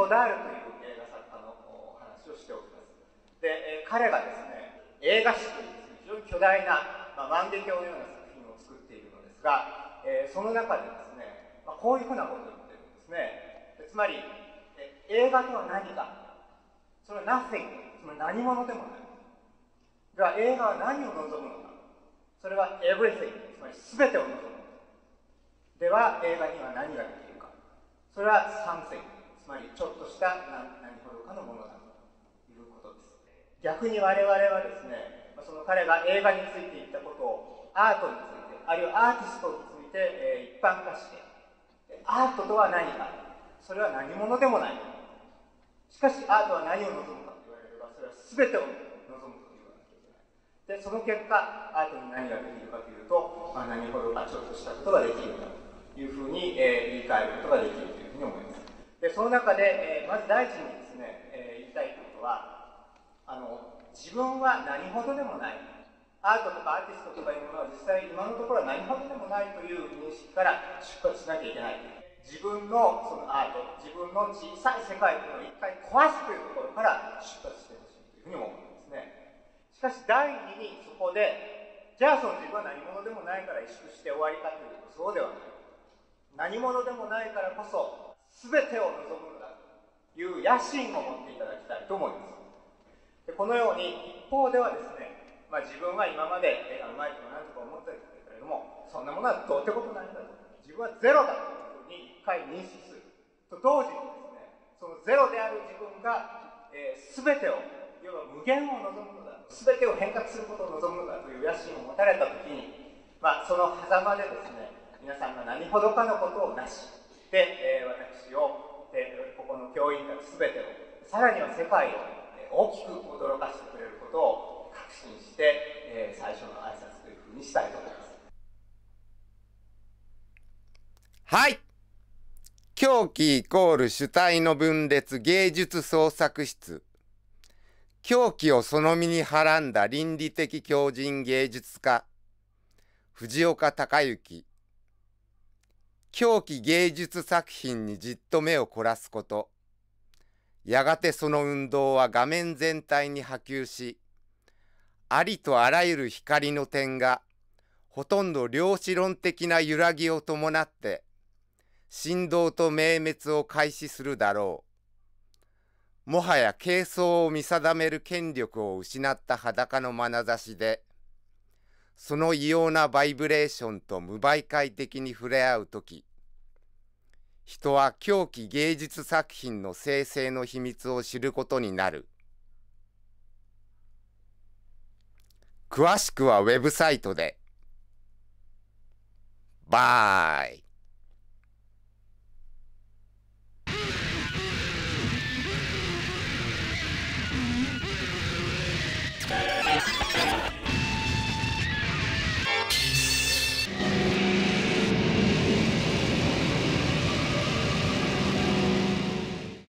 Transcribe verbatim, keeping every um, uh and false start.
ゴダールという映画作家の話をしておきます。で、彼がですね、映画史というですね、非常に巨大な、まあ、万華鏡のような作品を作っているのですが、えー、その中でですね、まあ、こういうふうなことを言ってるんですね。つまり、え映画とは何か、それは nothing、つまり何者でもない。では、映画は何を望むのか。それは everything、つまり全てを望む。では、映画には何ができるか。それは something、つまりちょっとした何何ほどかのものだということです。逆に我々はですね、その彼が映画について言ったことをアートについて、あるいはアーティストについて、えー、一般化して、アートとは何か。それは何者でもない。しかし、アートは何を望むかと言われれば、それは全てを望むと言わなきゃいけない。で、その結果、アートに何ができるかというと、まあ、何ほどかちょっとしたことができるかというふうに、えー、言い換えることができるというふうに思います。で、その中で、えー、まず第一にですね、えー、言いたいことは、あの、自分は何ほどでもない。アートとかアーティストとかいうものは実際今のところは何ほどでもないという認識から出発しなきゃいけない。自分のそのアート、自分の小さい世界というのを一回壊すというところから出発してほしいというふうに思うんですね。しかし第二にそこで、じゃあその自分は何者でもないから萎縮して終わりかというとそうではない。何者でもないからこそ全てを望むのだという野心を持っていただきたいと思います。でこのように一方ではですね、まあ、自分は今まで絵がうまいとか何とか思ってるんだけれども、そんなものはどうってことないんだと。自分はゼロだというふうに一回認識する。と同時にですね、そのゼロである自分が、えー、全てを、要は無限を望むのだ。全てを変革することを望むのだという野心を持たれたときに、まあ、その狭間でですね、皆さんが何ほどかのことをなし、で、えー、私を、えー、ここの教員たち全てを、さらには世界を、えー、大きく驚かしてくれることを確信して、えー、最初の挨拶というふうにしたいと思います。 はい。狂気イコール主体の分裂芸術創作室。狂気をその身にはらんだ倫理的狂人芸術家。藤岡隆之。狂気芸術作品にじっと目を凝らすこと。やがてその運動は画面全体に波及し、ありとあらゆる光の点が、ほとんど量子論的な揺らぎを伴って、振動と明滅を開始するだろう。もはや形相を見定める権力を失った裸の眼差しで、その異様なバイブレーションと無媒介的に触れ合うとき、人は狂気芸術作品の生成の秘密を知ることになる。詳しくはウェブサイトで。バイ。